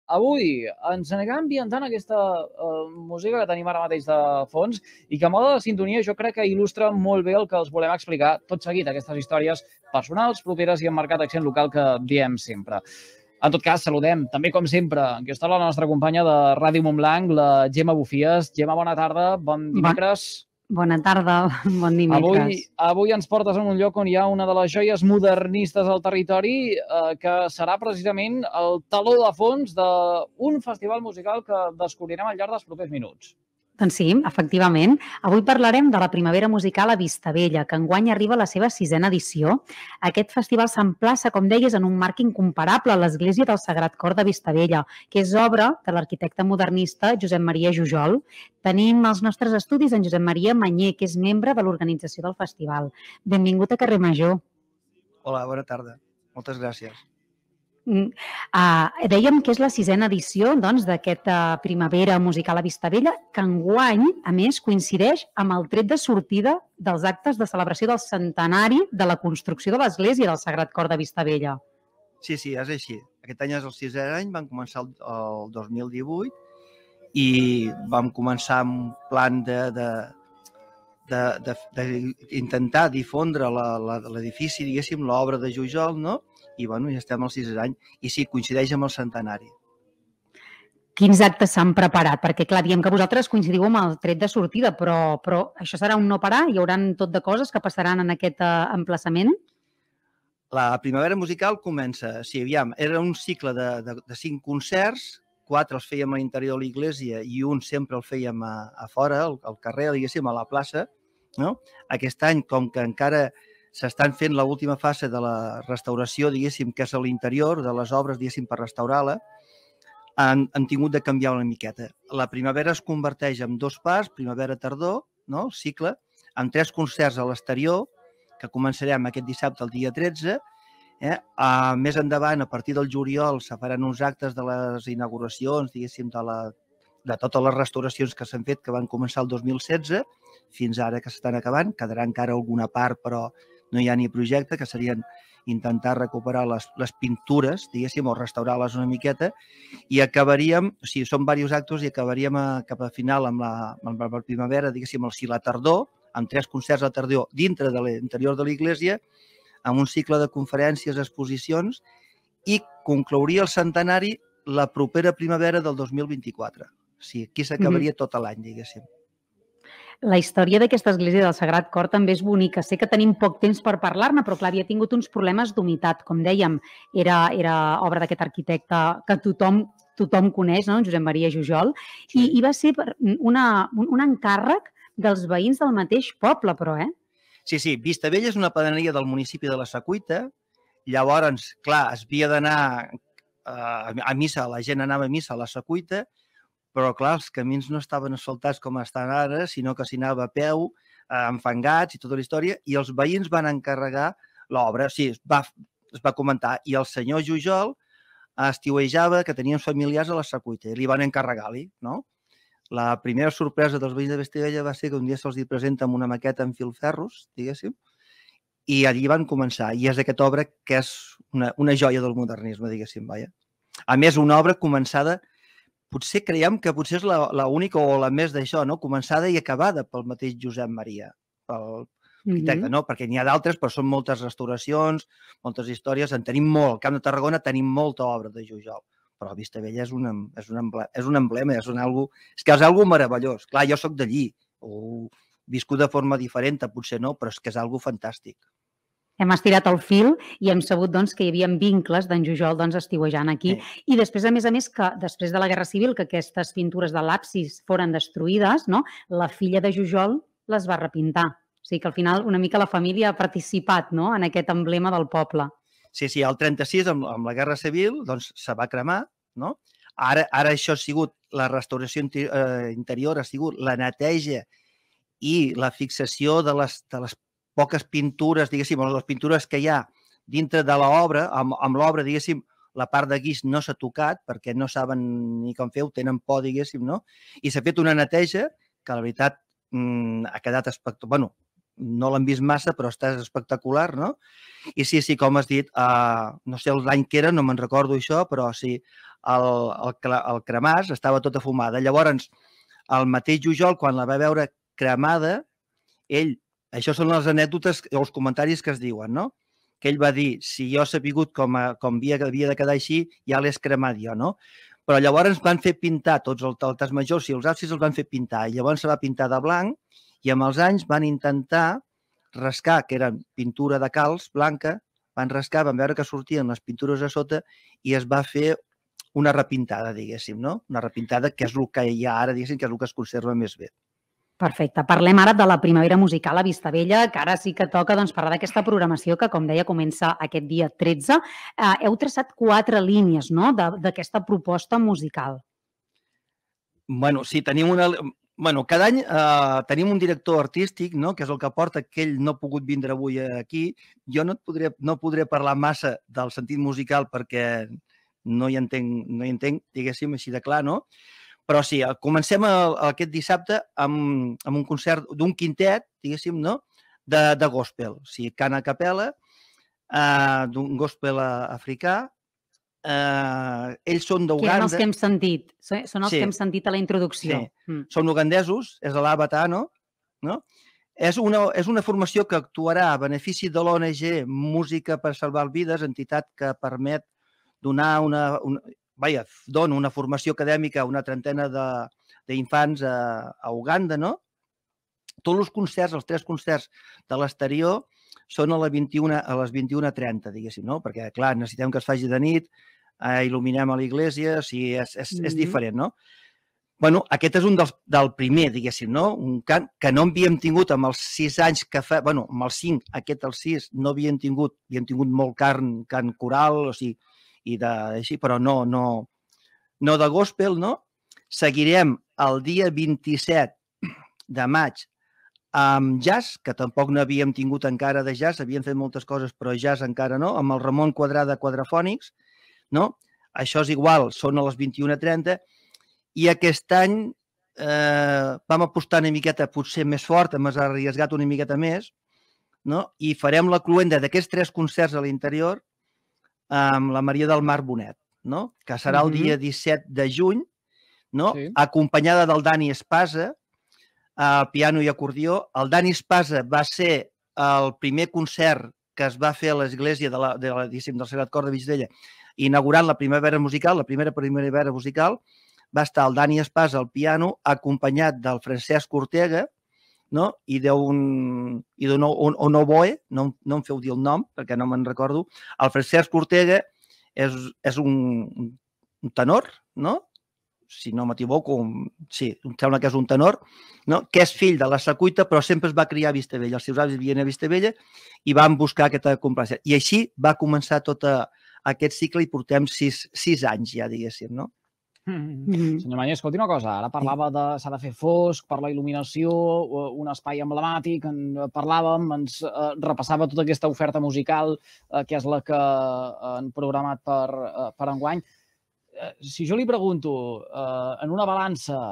avui ens anirà ambientant aquesta música que tenim ara mateix de fons i que a mode de sintonia jo crec que il·lustra molt bé el que els volem explicar tot seguit, aquestes històries personals, properes i amb marcat accent local que diem sempre. En tot cas, saludem, també com sempre, que està la nostra companya de Ràdio Montblanc, la Gemma Bufies. Gemma, bona tarda, bon dimecres. Bona tarda, bon dimecres. Avui ens portes en un lloc on hi ha una de les joies modernistes del territori que serà precisament el teló de fons d'un festival musical que descobrirem al llarg dels propers minuts. Doncs sí, efectivament. Avui parlarem de la Primavera Musical a Vistabella, que enguany arriba a la seva 6ª edició. Aquest festival s'emplaça, com deies, en un marc incomparable a l'Església del Sagrat Cor de Vistabella, que és obra de l'arquitecte modernista Josep Maria Jujol. Tenim als nostres estudis en Josep Maria Manyer, que és membre de l'organització del festival. Benvingut a Carrer Major. Hola, bona tarda. Moltes gràcies. Dèiem que és la 6ª edició d'aquesta Primavera Musical a Vistabella, que enguany, a més, coincideix amb el tret de sortida dels actes de celebració del centenari de la construcció de l'Església del Sagrat Cor de Vistabella. Sí, és així. Aquest any és el 6è any, vam començar el 2018 i vam començar amb un plan d'intentar difondre l'edifici, diguéssim, l'obra de Jujol, no? I ja estem al 6è any. I sí, coincideix amb el centenari. Quins actes s'han preparat? Perquè, clar, diem que vosaltres coincidiu amb el tret de sortida, però això serà un no parar? Hi haurà tot de coses que passaran en aquest emplaçament? La Primavera Musical comença, sí, aviam, era un cicle de 5 concerts, 4 els fèiem a l'interior de l'església i un sempre el fèiem a fora, al carrer, diguéssim, a la plaça. Aquest any, com que encara s'estan fent l'última fase de la restauració, diguéssim, que és a l'interior de les obres, diguéssim, per restaurar-la, han tingut de canviar una miqueta. La primavera es converteix en 2 parts, primavera-tardor, el cicle, amb 3 concerts a l'exterior, que començarem aquest dissabte, el dia 13. Més endavant, a partir del juliol, se faran uns actes de les inauguracions, diguéssim, de totes les restauracions que s'han fet, que van començar el 2016, fins ara que s'estan acabant. Quedarà encara alguna part, però no hi ha ni projecte, que serien intentar recuperar les pintures, diguéssim, o restaurar-les una miqueta, i acabaríem, o sigui, són diversos actes, i acabaríem cap a final amb la primavera, diguéssim, la tardor, amb 3 concerts a tardor dintre de l'interior de l'església, amb un cicle de conferències, exposicions, i conclouria el centenari la propera primavera del 2024. O sigui, aquí s'acabaria tot l'any, diguéssim. La història d'aquesta església del Sagrat Cor també és bonica. Sé que tenim poc temps per parlar-ne, però clar, havia tingut uns problemes d'humitat. Com dèiem, era obra d'aquest arquitecte que tothom coneix, Josep Maria Jujol, i va ser un encàrrec dels veïns del mateix poble, però, Sí, Vistabella és una pedaneria del municipi de la Secuita. Llavors, clar, es havia d'anar a missa, la gent anava a missa a la Secuita, però, clar, els camins no estaven asfaltats com estan ara, sinó que s'hi anava a peu, enfangats i tota la història, i els veïns van encarregar l'obra. Sí, es va comentar. I el senyor Jujol estiuejava que tenien familiars a la Secuita i li van encarregar-li, no? La primera sorpresa dels veïns de Vistabella va ser que un dia se'ls presenta amb una maqueta en filferros, diguéssim, i allí van començar. I és aquesta obra que és una joia del modernisme, diguéssim, vaja. A més, una obra començada, potser creiem que potser és l'única o la més d'això, començada i acabada pel mateix Josep Maria, pel arquitecte, perquè n'hi ha d'altres, però són moltes restauracions, moltes històries. En tenim molt. Al Camp de Tarragona tenim molta obra de Jujol, però Vistabella és un emblema, és que és algo meravellós. Clar, jo soc d'allí, ho viscut de forma diferent, potser no, però és que és algo fantàstic. Hem estirat el fil i hem sabut que hi havia vincles d'en Jujol estiuejant aquí. I després, a més, que després de la Guerra Civil, que aquestes pintures de l'absis foren destruïdes, la filla de Jujol les va repintar. O sigui que al final una mica la família ha participat en aquest emblema del poble. Sí, el 36, amb la Guerra Civil, se va cremar. Ara això ha sigut, la restauració interior ha sigut la neteja i la fixació de les poques pintures, diguéssim, les pintures que hi ha dintre de l'obra, amb l'obra, diguéssim, la part de guix no s'ha tocat perquè no saben ni com fer, tenen por, diguéssim, no? I s'ha fet una neteja que, la veritat, ha quedat espectacular. Bueno, no l'han vist massa, però està espectacular, no? I sí, com has dit, no sé l'any que era, no me'n recordo això, però sí, el cremàs estava tota fumada. Llavors, el mateix Jujol, quan la va veure cremada, això són les anècdotes o els comentaris que es diuen, no? Que ell va dir, si jo he sapigut com havia de quedar així, ja l'he cremat jo, no? Però llavors van fer pintar tots els altres majors i els absis els van fer pintar, i llavors se va pintar de blanc, i amb els anys van intentar rascar, que eren pintura de calç blanca, van rascar, van veure que sortien les pintures a sota i es va fer una repintada, diguéssim, no? Una repintada que és el que hi ha ara, diguéssim, que és el que es conserva més bé. Perfecte. Parlem ara de la primavera musical a Vistabella, que ara sí que toca parlar d'aquesta programació que, com deia, comença aquest dia 13. Heu traçat 4 línies, no?, d'aquesta proposta musical. Bueno, sí, tenim cada any tenim un director artístic, no?, que és el que porta, que ell no ha pogut vindre avui aquí. Jo no podré parlar massa del sentit musical perquè no hi entenc, diguéssim, així de clar, no? Però sí, comencem aquest dissabte amb un concert d'un quintet, diguéssim, no?, de gospel. O sigui, cant a capella, d'un gospel africà. Ells són d'Uganda. Que eren els que hem sentit. Són els que hem sentit a la introducció. Sí, són ugandesos, és de l'Abatano, no? És una formació que actuarà a benefici de l'ONG Música per Salvar Vides, entitat que permet donar dona una formació acadèmica a una trentena d'infants a Uganda, no? Tots els concerts, els 3 concerts de l'exterior, són a les 21:30, diguéssim, no? Perquè, clar, necessitem que es faci de nit, il·luminem a l'església, o sigui, és diferent, no? Bueno, aquest és un del primer, diguéssim, no? Un cant que no havíem tingut amb els 6 anys que fa... Bueno, amb els 5, aquest els 6, no havíem tingut molt cant coral, o sigui, així, però no de gospel, no? Seguirem el dia 27 de maig amb jazz, que tampoc no havíem tingut encara de jazz, havíem fet moltes coses, però jazz encara no, amb el Ramon Quadrada Quadrafònics, no? Això és igual, són a les 21:30, i aquest any vam apostar una miqueta potser més fort, hem arriesgat una miqueta més, no? I farem la cloenda d'aquests 3 concerts a l'interior amb la Maria del Mar Bonet, no? Que serà el dia 17 de juny, no? Acompanyada del Dani Espasa, al piano i acordió. El Dani Espasa va ser el primer concert que es va fer a l'església del Sagrat Cor de Vistabella, inaugurant la primavera musical, la primera primavera musical. Va estar el Dani Espasa al piano, acompanyat del Francesc Ortega, no? I d'un oboe, no em feu dir el nom, perquè no me'n recordo. El Francesc Ortega és un tenor, no? Si no m'equivoco, sí, em sembla que és un tenor, no? Que és fill de la Secuita, però sempre es va criar a Vistabella. Els seus avis vivien a Vistabella i van buscar aquesta complacència. I així va començar tot aquest cicle i portem 6 anys ja, diguéssim, no? Senyor Mañé, escolti una cosa, ara parlava de s'ha de fer fosc per la il·luminació, un espai emblemàtic, en parlàvem, ens repassava tota aquesta oferta musical, que és la que han programat per enguany. Si jo li pregunto, en una balança,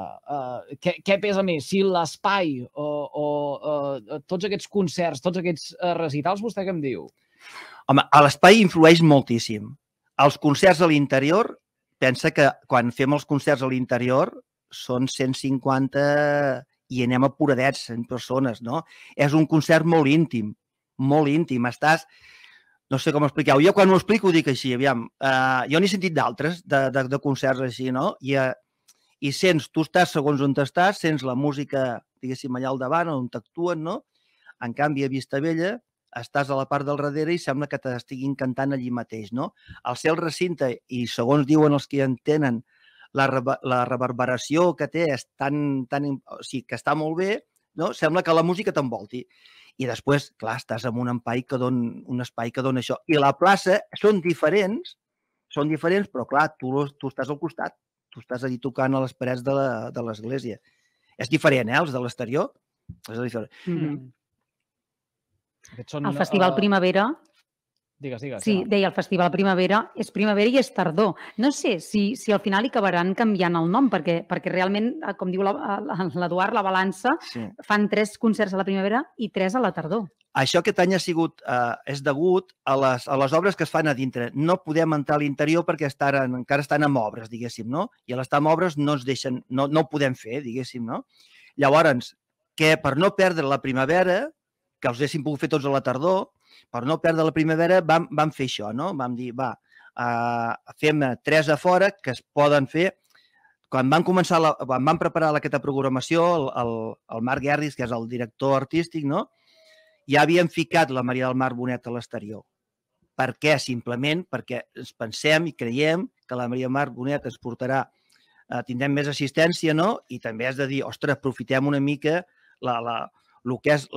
què pesa més, si l'espai o tots aquests concerts, tots aquests recitals, vostè què em diu? Home, l'espai influeix moltíssim. Els concerts a l'interior, pensa que quan fem els concerts a l'interior són 150 i anem apuradets, 100 persones, no? És un concert molt íntim, molt íntim. Estàs... No sé com expliqueu. Jo quan ho explico ho dic així, aviam. Jo n'he sentit d'altres, de concerts així, no? I sents, tu estàs segons on estàs, sents la música, diguéssim, allà al davant, on t'actuen, no? En canvi, a Vistabella, estàs a la part del darrere i sembla que t'estiguin cantant allí mateix, no? Al ser el recinte, i segons diuen els que entenen, la reverberació que té és o sigui, que està molt bé, no? Sembla que la música t'envolti. I després, clar, estàs en un espai que dona això. I la plaça són diferents, però clar, tu estàs al costat, tu estàs allí tocant a les parets de l'església. És diferent, els de l'exterior? És diferent. El Festival Primavera Digues, digues. Sí, deia el Festival Primavera, és primavera i és tardor. No sé si al final hi acabaran canviant el nom, perquè realment, com diu l'Eduard, la balança, fan 3 concerts a la primavera i 3 a la tardor. Això aquest any és degut a les obres que es fan a dintre. No podem entrar a l'interior perquè encara estan en obres, diguéssim, no? I a l'estar en obres no ens deixen, no ho podem fer, diguéssim, no? Llavors, que per no perdre la primavera, que els haguéssim pogut fer tots a la tardor, per no perdre la primavera vam fer això, no? Vam dir, fem 3 a fora que es poden fer. Quan vam preparar aquesta programació, el Marc Guerris, que és el director artístic, no? Ja havíem ficat la Maria del Mar Bonet a l'exterior. Per què? Simplement perquè ens pensem i creiem que la Maria del Mar Bonet ens portarà, tindrem més assistència, no? I també has de dir, ostres, aprofitem una mica el que és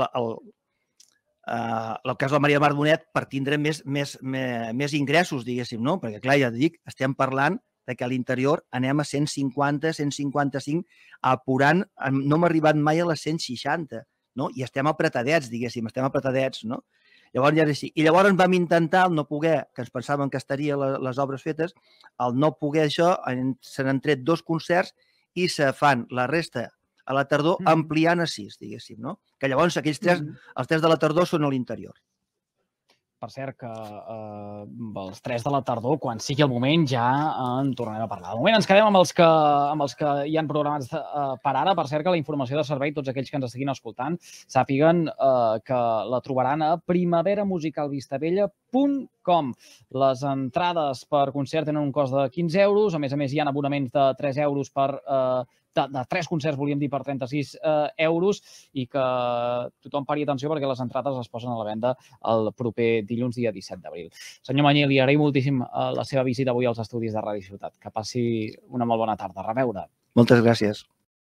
la Maria del Mar Bonet per tindre més ingressos, diguéssim, no? Perquè, clar, ja et dic, estem parlant que a l'interior anem a 150, 155, apurant, no hem arribat mai a les 160, no? I estem apretadets, diguéssim, no? Llavors ja és així. I llavors vam intentar, al no poder, que ens pensàvem que estarien les obres fetes, al no poder això, se n'han tret 2 concerts i se fan la resta a la tardor ampliant a 6, diguéssim, no? Que llavors aquells 3, els 3 de la tardor són a l'interior. Per cert, que els 3 de la tardor, quan sigui el moment, ja en tornarem a parlar. De moment ens quedem amb els que hi han programats per ara. Per cert, que la informació de servei, tots aquells que ens estiguin escoltant, sàpiguen que la trobaran a primaveramusicalvistabella.com. Les entrades per concert tenen un cost de 15 euros. A més, hi ha abonaments de 3 euros de 3 concerts, volíem dir, per 36 euros, i que tothom pari atenció perquè les entrades es posen a la venda el proper dilluns, dia 17 d'abril. Senyor Mañé, li agraïm moltíssim la seva visita avui als estudis de Ràdio Ciutat. Que passi una molt bona tarda. A reveure. Moltes gràcies.